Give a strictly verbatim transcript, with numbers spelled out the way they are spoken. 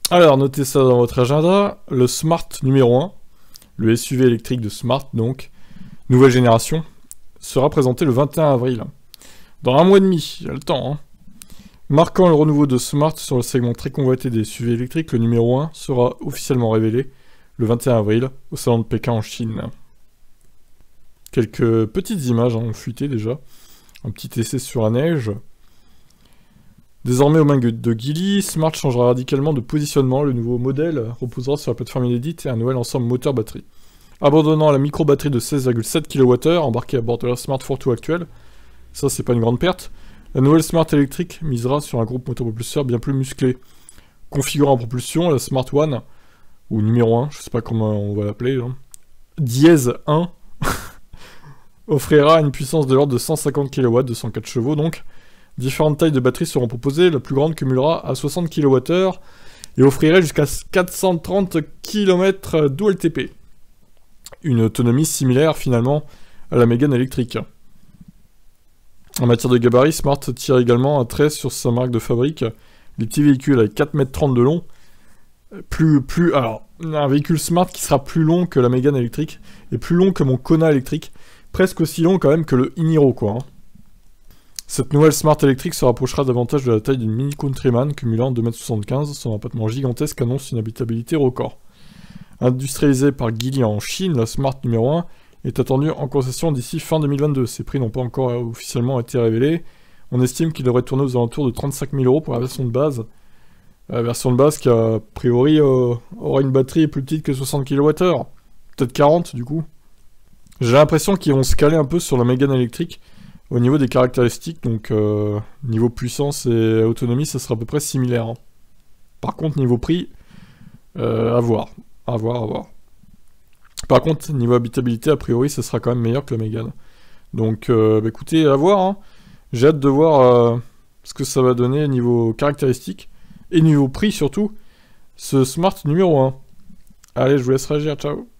Alors, notez ça dans votre agenda. Le Smart numéro un, le S U V électrique de Smart, donc, nouvelle génération, sera présenté le vingt et un avril. Dans un mois et demi, il y a le temps, hein. Marquant le renouveau de Smart sur le segment très convoité des S U V électriques, le numéro un sera officiellement révélé le vingt et un avril au salon de Pékin en Chine. Quelques petites images hein, ont fuité déjà. Un petit essai sur la neige. Désormais aux mains de Geely, Smart changera radicalement de positionnement. Le nouveau modèle reposera sur la plateforme inédite et un nouvel ensemble moteur-batterie. Abandonnant la micro-batterie de seize virgule sept kilowattheures embarquée à bord de la Smart Fortwo actuelle, ça c'est pas une grande perte, la nouvelle Smart électrique misera sur un groupe moteur-propulseur bien plus musclé. Configurant en propulsion, la Smart One, ou numéro un, je sais pas comment on va l'appeler, hein, dièse un, offrira une puissance de l'ordre de cent cinquante kilowatts, deux cent quatre chevaux donc. Différentes tailles de batteries seront proposées, la plus grande cumulera à soixante kilowattheures et offrirait jusqu'à quatre cent trente kilomètres d'O L T P. Une autonomie similaire finalement à la Mégane électrique. En matière de gabarit, Smart tire également un trait sur sa marque de fabrique. Les petits véhicules avec quatre mètres trente de long. Plus, plus, alors, un véhicule Smart qui sera plus long que la Mégane électrique et plus long que mon Kona électrique. Presque aussi long quand même que le Iniro quoi. Hein. Cette nouvelle Smart électrique se rapprochera davantage de la taille d'une Mini Countryman cumulant deux mètres soixante-quinze. Son empattement gigantesque annonce une habitabilité record. Industrialisée par Geely en Chine, la Smart numéro un est attendue en concession d'ici fin deux mille vingt-deux. Ses prix n'ont pas encore officiellement été révélés. On estime qu'il devrait tourner aux alentours de trente-cinq mille euros pour la version de base. La version de base qui a priori euh, aura une batterie plus petite que soixante kilowattheures. Peut-être quarante du coup. J'ai l'impression qu'ils vont se caler un peu sur la Mégane électrique au niveau des caractéristiques, donc euh, niveau puissance et autonomie, ça sera à peu près similaire. Hein. Par contre, niveau prix, euh, à voir, à voir, à voir. Par contre, niveau habitabilité, a priori, ça sera quand même meilleur que la Mégane. Donc, euh, bah, écoutez, à voir. Hein. J'ai hâte de voir euh, ce que ça va donner niveau caractéristiques et niveau prix surtout, ce Smart numéro un. Allez, je vous laisse réagir, ciao.